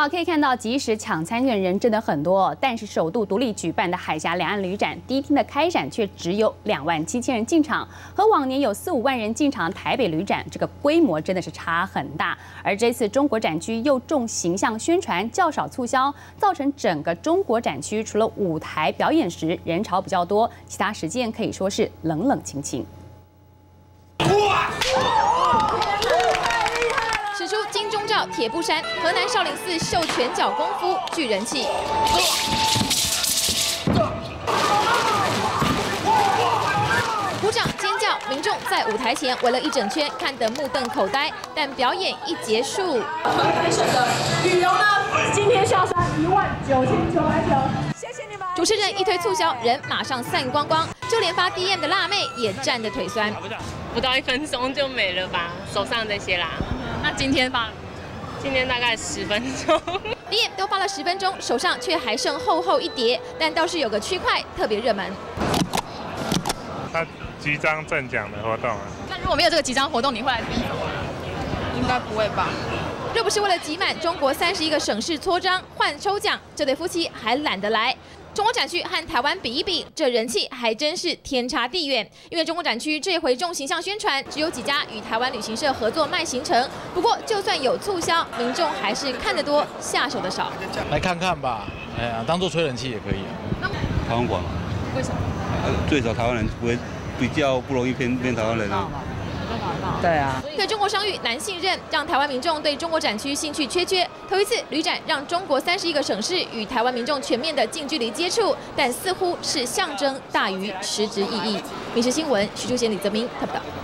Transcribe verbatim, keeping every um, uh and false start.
好，可以看到，即使抢参选人真的很多，但是首度独立举办的海峡两岸旅展，第一天的开展却只有两万七千人进场，和往年有四五万人进场的台北旅展，这个规模真的是差很大。而这次中国展区又重形象宣传，较少促销，造成整个中国展区除了舞台表演时人潮比较多，其他时间可以说是冷冷清清。 使出金钟罩铁布衫，河南少林寺秀拳脚功夫具人气。鼓掌尖叫，民众在舞台前围了一整圈，看得目瞪口呆。但表演一结束， 河南省的旅游呢，今天下山一万九千九百九，谢谢你们。 主持人一推促销，人马上散光光，就连发 D M 的辣妹也站得腿酸。 不到一分钟就没了吧，手上这些啦。 那今天发， 今天大概十分钟 ，D M 都发了十分钟，手上却还剩厚厚一叠。但倒是有个区块特别热门， 他集章赠奖的活动啊。 那如果没有这个集章活动，你会来这边走吗？ 应该不会吧？ 若不是为了挤满中国三十一个省市搓章换抽奖，这对夫妻还懒得来。 中国展区和台湾比一比，这人气还真是天差地远。因为中国展区这回重形象宣传，只有几家与台湾旅行社合作卖行程。不过，就算有促销，民众还是看得多，下手的少。 来看看吧，哎呀，当做吹冷气也可以啊。 台湾馆， 为什么？ 最少台湾人不会比较不容易偏偏台湾人啊。 对啊， 对中国商誉难信任，让台湾民众对中国展区兴趣缺缺。头一次旅展让中国三十一个省市与台湾民众全面的近距离接触，但似乎是象征大于实质意义。民视新闻，徐淑贤、李泽明，特报道。